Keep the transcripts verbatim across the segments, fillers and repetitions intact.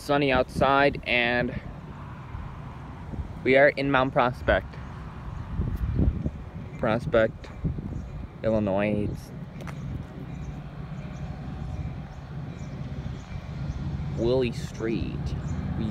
sunny outside, and we are in Mount Prospect. Prospect, Illinois. It's Willie Street. We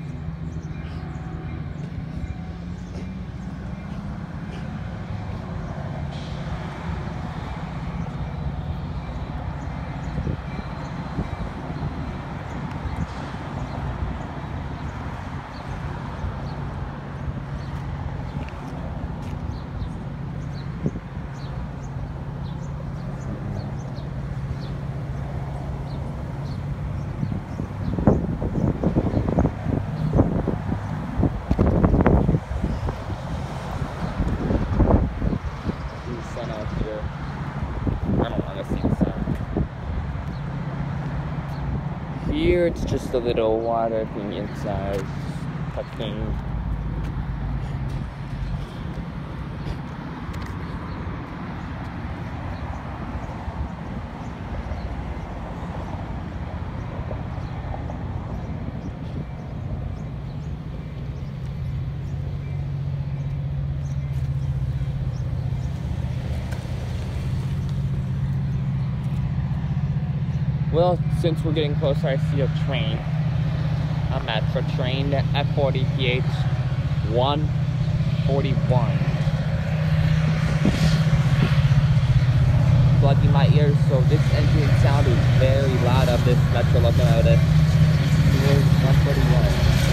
sun out here. I don't want to see the sun. Here it's just a little water thing inside, touching. Well, since we're getting closer, I see a train. A Metra train, F forty P H one forty-one. Plugging my ears, so this engine sound is very loud of this Metra locomotive. Here's one forty-one.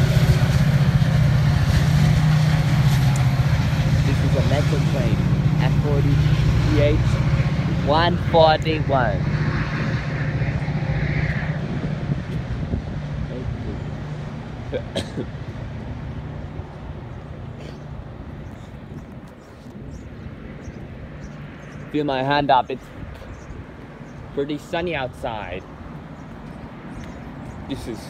This is a Metra train, F forty P H one forty-one. Feel my hand up, it's pretty sunny outside. This is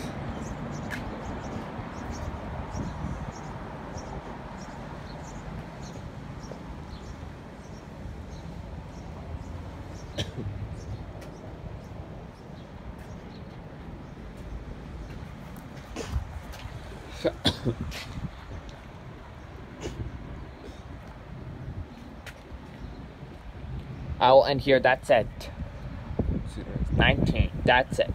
I will end here. That's it. nineteen. That's it.